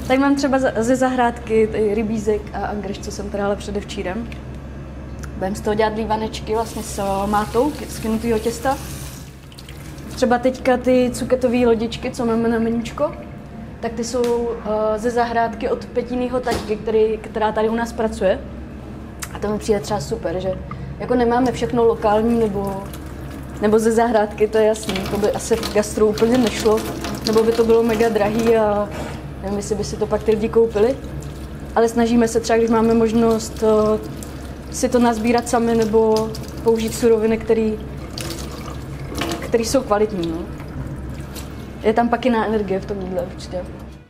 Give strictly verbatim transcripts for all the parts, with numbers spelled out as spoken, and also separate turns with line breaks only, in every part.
Tady mám třeba ze zahrádky rybízek a angreš, co jsem trhala předevčírem. Budeme z toho dělat lívanečky vlastně s mátou, z kynutýho těsta. Třeba teďka ty cuketové lodičky, co máme na meníčko, tak ty jsou uh, ze zahrádky od Petinýho taťky, který, která tady u nás pracuje. A to mi přijde třeba super, že jako nemáme všechno lokální nebo, nebo ze zahrádky, to je jasný. To by asi v gastru úplně nešlo, nebo by to bylo mega drahý a nevím, jestli by si to pak ty lidi koupili. Ale snažíme se třeba, když máme možnost uh, si to nazbírat sami nebo použít suroviny, které který jsou kvalitní. No. Je tam pak jiná energie v tom jídle určitě.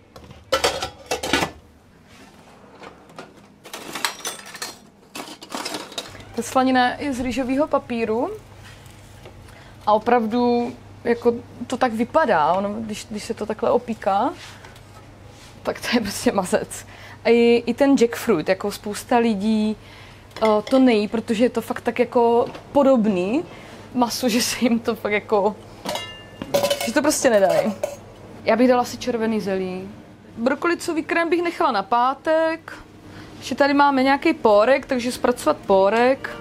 Ta slanina je z rýžového papíru a opravdu jako to tak vypadá, ono, když, když se to takhle opíká, tak to je prostě mazec. A i, i ten jackfruit, jako spousta lidí uh, to nejí, protože je to fakt tak jako podobný masu, že se jim to fakt jako, že to prostě nedají. Já bych dala asi červený zelí. Brokolicový krém bych nechala na pátek. Ještě tady máme nějaký pórek, takže zpracovat pórek.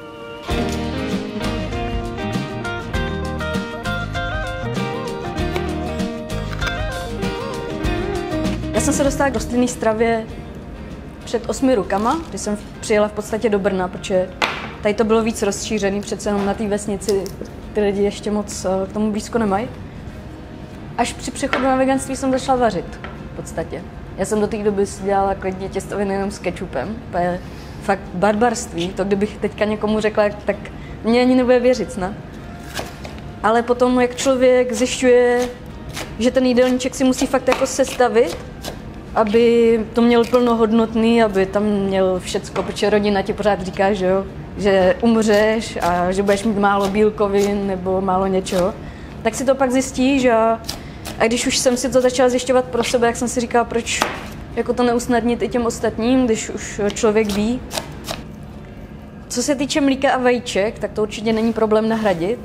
Já jsem se dostala k rostlinné stravě před osmi rokama, když jsem přijela v podstatě do Brna, protože tady to bylo víc rozšířený, přece jenom na té vesnici ty lidi ještě moc k tomu blízko nemají. Až při přechodu na veganství jsem začala vařit v podstatě. Já jsem do té doby si dělala klidně těstoviny jenom s kečupem. To je fakt barbarství. To kdybych teďka někomu řekla, tak mě ani nebude věřit, ne? Ale potom, jak člověk zjišťuje, že ten jídelníček si musí fakt jako sestavit, aby to měl plnohodnotný, aby tam měl všecko, protože rodina ti pořád říká, že jo, že umřeš a že budeš mít málo bílkovin nebo málo něčeho, tak si to pak zjistí, že a když už jsem si to začala zjišťovat pro sebe, jak jsem si říkala, proč jako to neusnadnit i těm ostatním, když už člověk ví. Co se týče mlíka a vajíček, tak to určitě není problém nahradit.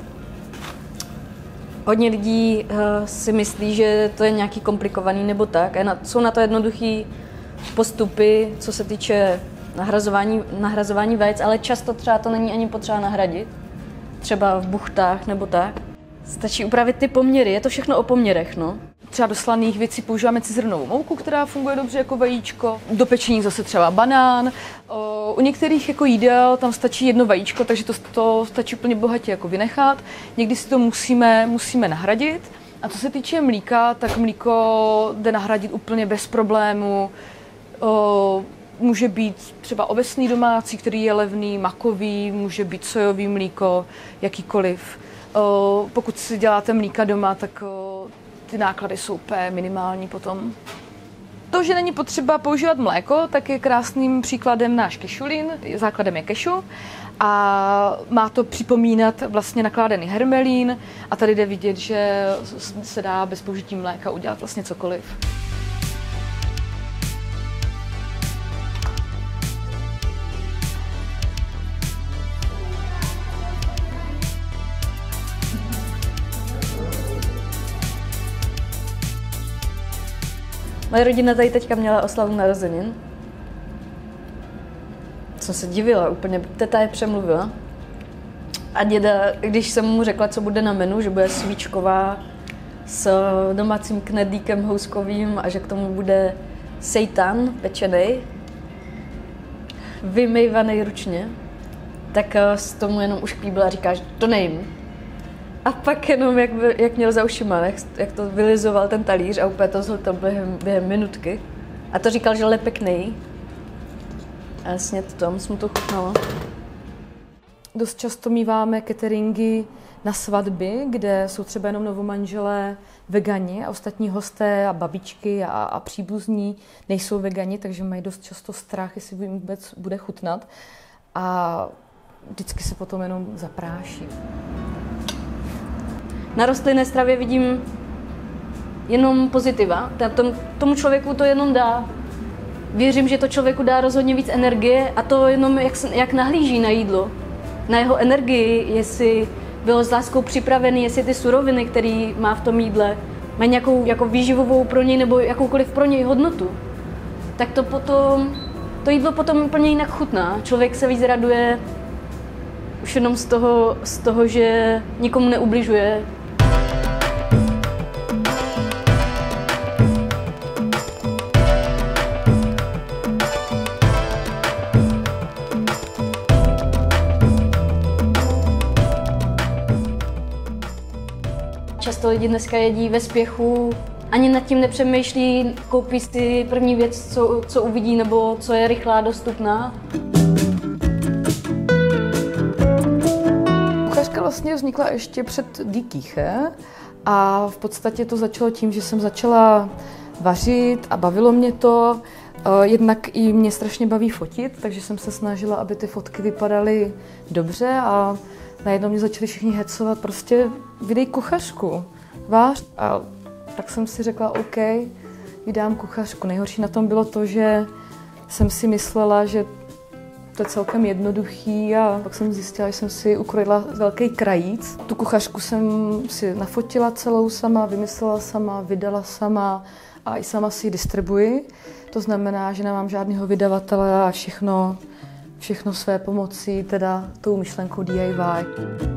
Hodně lidí uh, si myslí, že to je nějaký komplikovaný nebo tak. A na, jsou na to jednoduchý postupy, co se týče nahrazování, nahrazování vajec, ale často třeba to není ani potřeba nahradit. Třeba v buchtách nebo tak. Stačí upravit ty poměry, je to všechno o poměrech, no.
Třeba do slaných věcí používáme cizrnovou mouku, která funguje dobře jako vajíčko. Do pečení zase třeba banán. O, u některých jako jídel tam stačí jedno vajíčko, takže to, to stačí úplně bohatě jako vynechat. Někdy si to musíme, musíme nahradit. A co se týče mlíka, tak mlíko jde nahradit úplně bez problému. O, může být třeba ovesný domácí, který je levný, makový, může být sojový mlíko, jakýkoliv. O, pokud si děláte mlíka doma, tak o, ty náklady jsou úplně minimální potom. To, že není potřeba používat mléko, tak je krásným příkladem náš kešulín. Základem je kešu a má to připomínat vlastně nakládaný hermelín a tady jde vidět, že se dá bez použití mléka udělat vlastně cokoliv.
Moje rodina tady teďka měla oslavu narozenin. Jsem se divila úplně, teta je přemluvila. A děda, když jsem mu řekla, co bude na menu, že bude svíčková s domácím knedlíkem houskovým a že k tomu bude seitan pečenej, vymejvaný ručně, tak z tomu jenom ušklíbila a říká, že to nejím. A pak jenom, jak, jak měl za ušima, jak, jak to vylizoval ten talíř a úplně to zhltl během, během minutky. A to říkal, že lepek nejí. A jasně to tam mu to chutnalo.
Dost často míváme cateringy na svatby, kde jsou třeba jenom novomanželé vegani a ostatní hosté a babičky a, a příbuzní nejsou vegani, takže mají dost často strach, jestli jim vůbec bude chutnat. A vždycky se potom jenom zapráší.
Na rostlinné stravě vidím jenom pozitiva. Tomu člověku to jenom dá. Věřím, že to člověku dá rozhodně víc energie a to jenom jak, jak nahlíží na jídlo. Na jeho energii, jestli bylo s láskou připravený, jestli ty suroviny, které má v tom jídle, mají nějakou jako výživovou pro něj nebo jakoukoliv pro něj hodnotu. tak to potom, to jídlo potom úplně jinak chutná. Člověk se víc raduje už jenom z toho, z toho, že nikomu neubližuje. Často lidi dneska jedí ve spěchu, ani nad tím nepřemýšlí, koupí si první věc, co, co uvidí, nebo co je rychlá, dostupná.
Kuchařka vlastně vznikla ještě před Die Küche a v podstatě to začalo tím, že jsem začala vařit a bavilo mě to. Jednak i mě strašně baví fotit, takže jsem se snažila, aby ty fotky vypadaly dobře a najednou mě začali všichni hecovat, prostě vydej kuchařku, vář. A tak jsem si řekla, OK, vydám kuchařku. Nejhorší na tom bylo to, že jsem si myslela, že to je celkem jednoduchý a pak jsem zjistila, že jsem si ukrojila velký krajíc. Tu kuchařku jsem si nafotila celou sama, vymyslela sama, vydala sama a i sama si ji distribuji. To znamená, že nemám žádného vydavatele a všechno, všechno své pomocí, teda tou myšlenkou D I Y.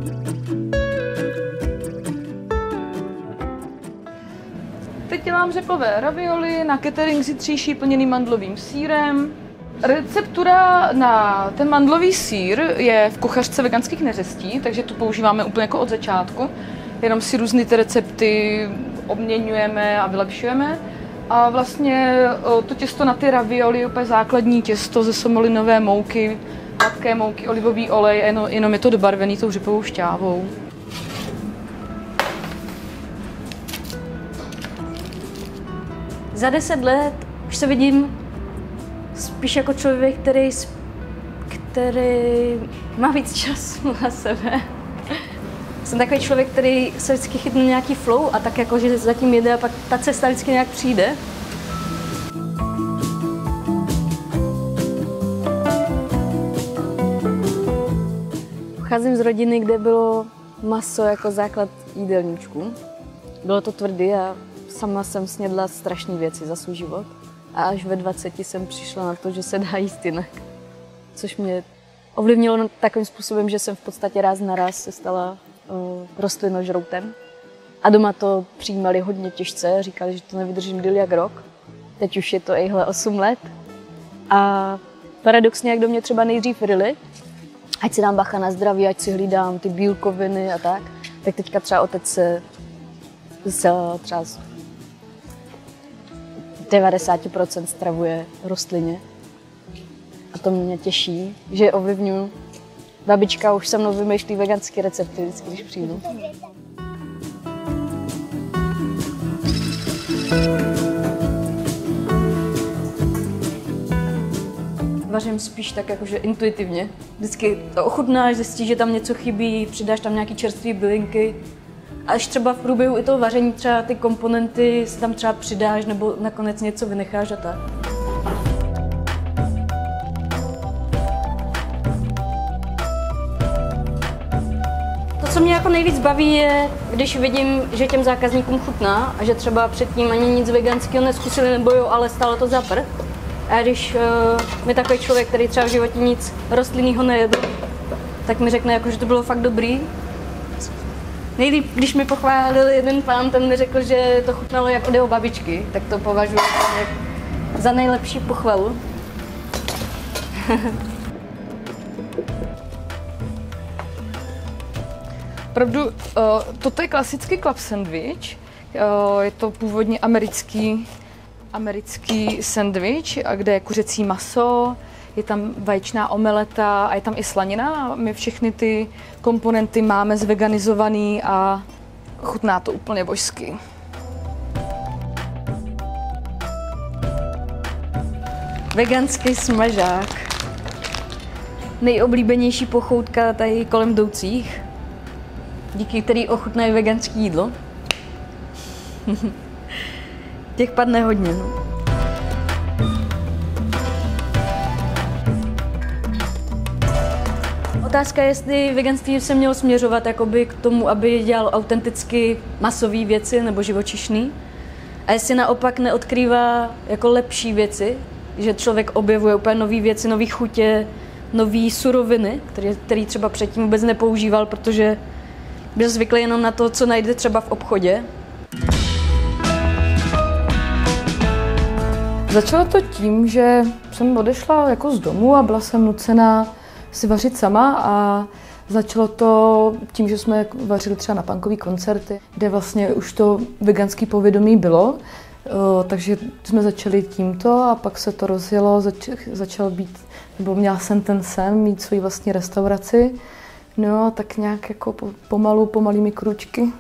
Teď dělám řepové ravioli na catering zítřejší plněný mandlovým sýrem. Receptura na ten mandlový sýr je v kuchařce veganských neřestí, takže tu používáme úplně jako od začátku. Jenom si různé ty recepty obměňujeme a vylepšujeme. A vlastně to těsto na ty ravioli je úplně základní těsto ze somolinové mouky, hladké mouky, olivový olej, jenom, jenom je to dobarvený tou řepovou šťávou.
Za deset let už se vidím spíš jako člověk, který, který má víc času na sebe. Jsem takový člověk, který se vždycky chytne nějaký flow a tak jako, že zatím jede a pak ta cesta vždycky nějak přijde. Pocházím z rodiny, kde bylo maso jako základ jídelníčku. Bylo to tvrdý a sama jsem snědla strašné věci za svůj život. A až ve dvaceti jsem přišla na to, že se dá jíst jinak. Což mě ovlivnilo takovým způsobem, že jsem v podstatě ráz na ráz se stala uh, rostlinožroutem. A doma to přijímali hodně těžce, říkali, že to nevydržím díl jak rok. Teď už je to ejhle osm let. A paradoxně, jak do mě třeba nejdřív ryli, ať si dám bacha na zdraví, ať si hlídám ty bílkoviny a tak, tak teďka třeba otec se, se třeba devadesát procent stravuje rostlině. A to mě těší, že ovlivňuji. Babička už se mnou vymýšlí veganské recepty vždycky, když přijdu. Vařím spíš tak jakože intuitivně. Vždycky to ochutnáš, zjistíš, že tam něco chybí, přidáš tam nějaké čerstvé bylinky. A až třeba v průběhu i toho vaření třeba ty komponenty si tam třeba přidáš nebo nakonec něco vynecháš a tak. To, co mě jako nejvíc baví, je, když vidím, že těm zákazníkům chutná a že třeba předtím ani nic veganského neskusili nebo jo, ale stálo to za prd. A když uh, mi takový člověk, který třeba v životě nic rostlinného nejedl, tak mi řekne, jako, že to bylo fakt dobrý. Nejlíp, když mi pochválil jeden pán, ten mi řekl, že to chutnalo jak od jeho babičky, tak to považuji za nejlepší pochvalu.
Opravdu, uh, toto je klasický club sandwich. Uh, je to původně americký, americký sandwich, kde je kuřecí maso, je tam vaječná omeleta a je tam i slanina. My všechny ty komponenty máme zveganizovaný a chutná to úplně božsky.
Veganský smažák. Nejoblíbenější pochoutka tady kolem jdoucích, díky který ochutnají veganské jídlo. Těch padne hodně, no. Otázka je, jestli veganství se mělo směřovat jakoby k tomu, aby dělal autenticky masové věci nebo živočišný. A jestli naopak neodkrývá jako lepší věci, že člověk objevuje úplně nové věci, nové chutě, nové suroviny, které, které třeba předtím vůbec nepoužíval, protože byl zvyklý jenom na to, co najde třeba v obchodě.
Začalo to tím, že jsem odešla jako z domu a byla jsem nucená si vařit sama a začalo to tím, že jsme vařili třeba na punkový koncerty, kde vlastně už to veganské povědomí bylo, takže jsme začali tímto a pak se to rozjelo, zač, začal být, nebo měla jsem ten sen mít svoji vlastní restauraci, no a tak nějak jako pomalu, pomalými krůčky.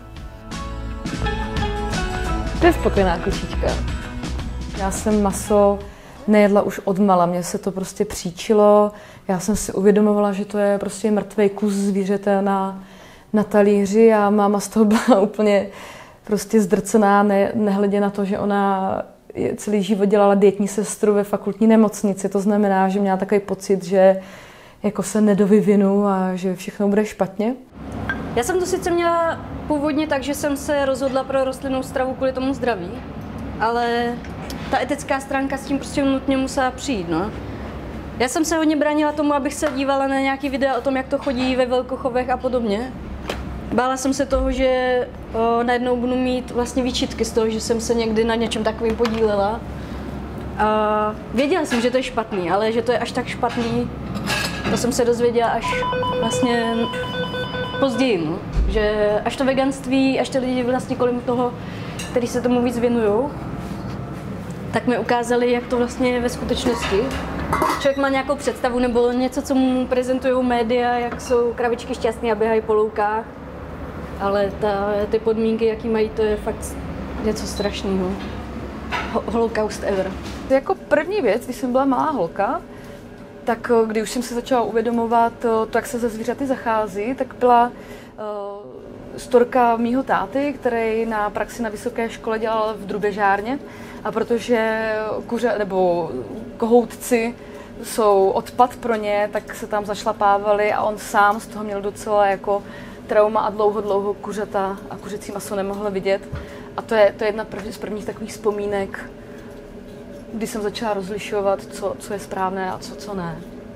To je spokojená kočička. Já jsem maso nejedla už odmala, mně se to prostě příčilo. Já jsem si uvědomovala, že to je prostě mrtvý kus zvířete na, na talíři a máma z toho byla úplně prostě zdrcená, ne, nehledě na to, že ona celý život dělala dietní sestru ve fakultní nemocnici. To znamená, že měla takový pocit, že jako se nedovyvinu a že všechno bude špatně.
Já jsem to sice měla původně tak, že jsem se rozhodla pro rostlinnou stravu kvůli tomu zdraví, ale ta etická stránka s tím prostě nutně musela přijít, no. Já jsem se hodně bránila tomu, abych se dívala na nějaký videa o tom, jak to chodí ve velkochovech a podobně. Bála jsem se toho, že o, najednou budu mít vlastně výčitky z toho, že jsem se někdy na něčem takovým podílela. A věděla jsem, že to je špatný, ale že to je až tak špatný, to jsem se dozvěděla až vlastně později, no. Že až to veganství, až ty lidi vlastně kolem toho, kteří se tomu víc věnujou, tak mi ukázali, jak to vlastně je ve skutečnosti. Člověk má nějakou představu nebo něco, co mu prezentují média, jak jsou kravičky šťastné a běhají po loukách. Ale ta, ty podmínky, jaký mají, to je fakt něco strašného. Ho, holokaust ever.
Jako první věc, když jsem byla malá holka, tak když už jsem se začala uvědomovat to, jak se ze zvířaty zachází, tak byla uh, storka mýho táty, který na praxi na vysoké škole dělal v drubežárně. A protože kuře nebo kohoutci jsou odpad pro ně, tak se tam zašlapávali a on sám z toho měl docela jako trauma a dlouho, dlouho kuřata a kuřecí maso nemohl vidět. A to je, to je jedna z prvních takových vzpomínek, kdy jsem začala rozlišovat, co, co je správné a co, co ne.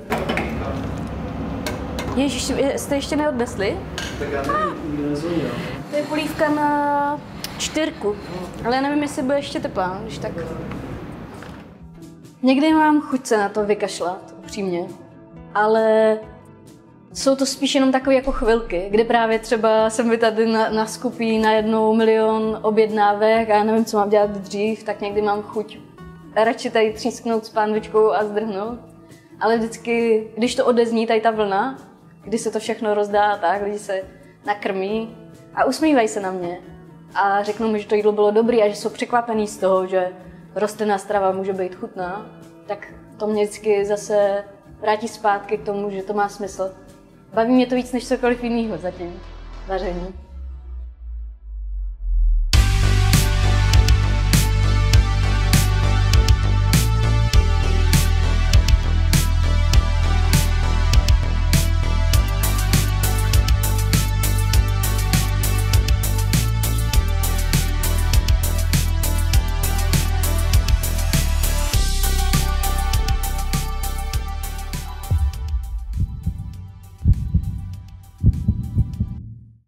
Ježiš, jste ještě neodnesli?
Tak já nevím, nezvoní,
To je polívka na čtyřku, ale já nevím, jestli bude ještě teplá, když tak. Někdy mám chuť se na to vykašlat, upřímně, ale jsou to spíš jenom takové jako chvilky, kdy právě třeba jsem mi tady na, naskupí najednou milion objednávek a já nevím, co mám dělat dřív, tak někdy mám chuť radši tady třísknout s pánvičkou a zdrhnout. Ale vždycky, když to odezní, tady ta vlna, kdy se to všechno rozdá tak, lidi se nakrmí a usmívají se na mě a řeknou mi, že to jídlo bylo dobré a že jsou překvapený z toho, že rostlinná strava může být chutná, tak to mě vždycky zase vrátí zpátky k tomu, že to má smysl. Baví mě to víc než cokoliv jiného zatím, vaření.